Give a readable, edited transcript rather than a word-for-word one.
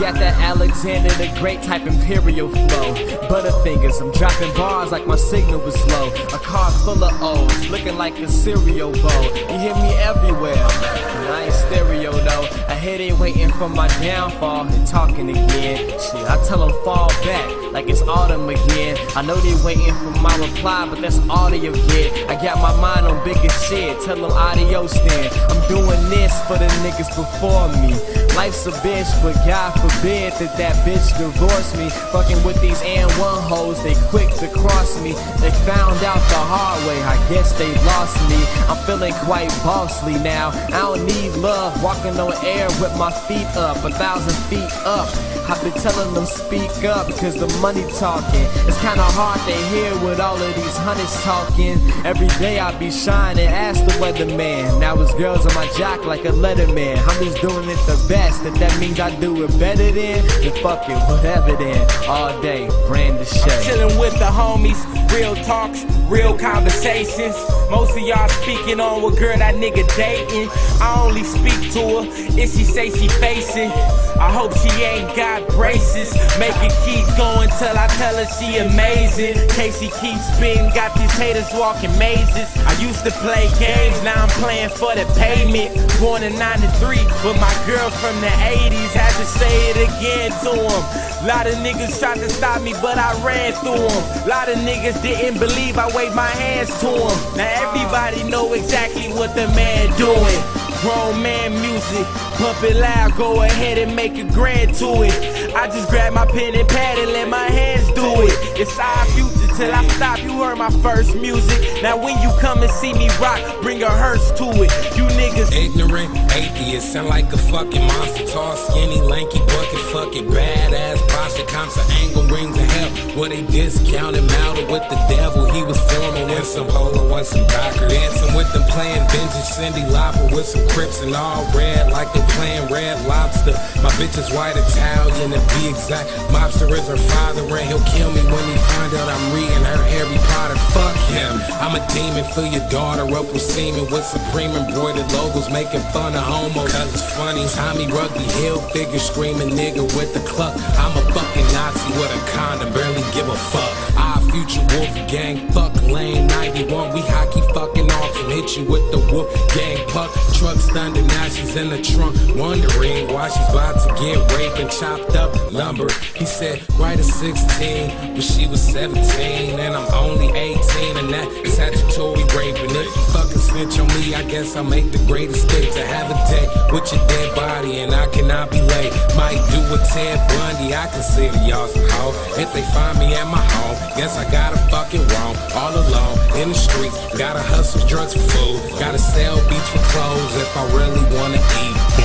got that Alexander the Great type imperial flow. Butterfingers, I'm dropping bars like my signal was low. A car full of O's, looking like a cereal bowl. You hear me everywhere, and I ain't stereo though. I hear they waiting for my downfall and talking again. Shit, I tell them fall back like it's autumn again. I know they waiting for my reply, but that's all they'll get. I got my mind on bigger shit, tell them adios then. I'm doing this for the niggas before me. Life's a bitch, but God forbid that bitch divorce me. Fucking with these N1 hoes, they quick to cross me. They found out the hard way, I guess they lost me. I'm feeling quite bossly now. I don't need love, walking on air with my feet up, 1,000 feet up. I've been telling them speak up, cause the money talking. It's kinda hard to hear with all of these hundreds talking. Every day I be shining, ask the weatherman. Now it's girls on my jock like a letterman. I'm just doing it the best. That means I do it better then fuck it, whatever then. All day, brand the shade. Chillin' with the homies, real talks, real conversations. Most of y'all speaking on what girl that nigga dating. I only speak to her if she say she facing. I hope she ain't got braces. Make it keep going till I tell her she amazing. Casey keeps spitting, got these haters walking mazes. I used to play games, now I'm playing for the payment. Born in '93, but my girl from the '80s had to say it again to him. Lot of niggas tried to stop me, but I ran through them. Lot of niggas didn't believe I waved my hands to them. Now everybody know exactly what the man doing. Grown man music, pump it loud, go ahead and make a grand to it. I just grab my pen and pad and let my hands do it. It's our future till I stop, you heard my first music. Now when you come and see me rock, bring a hearse to it. You niggas ignorant, atheist, sound like a fucking monster. Tall, skinny, lanky, bucket, fucking badass posture. Comes to angle rings of hell, where they discounted Mouter with the devil. He was filming with some Polo and some Docker. Dancing with them playing vintage Cindy Lauper with some Crips and all red like they playing Red Lobster. My bitch is white Italian to be exact. Mobster is her father and he'll kill me when he find out I'm reading her Harry Potter. Fuck him. I'm a demon for your daughter up with semen with supreme embroidered logos making fun of homo. Cause it's funny. Tommy Rugby Hill figure screaming nigga with the cluck. I'm a fucking Nazi with a condom, barely give a fuck. Our future wolf gang, fuck lane 91. We hockey fucking off and hit you with the wolf gang puck. Truck thunder, now she's in the trunk, wondering why she's about to get raped and chopped up lumber. He said, right at 16, but she was 17, and I'm only 18, and that is statutory rape. And if you fucking snitch on me, I guess I'll make the great escape to have a day with your dead body, and I cannot be late. Might do a Ted Bundy, I consider y'all some hoe. If they find me at my home, guess I got it fucking wrong. All alone in the streets, gotta hustle drugs for food, gotta sell beats for clothes if I really wanna eat.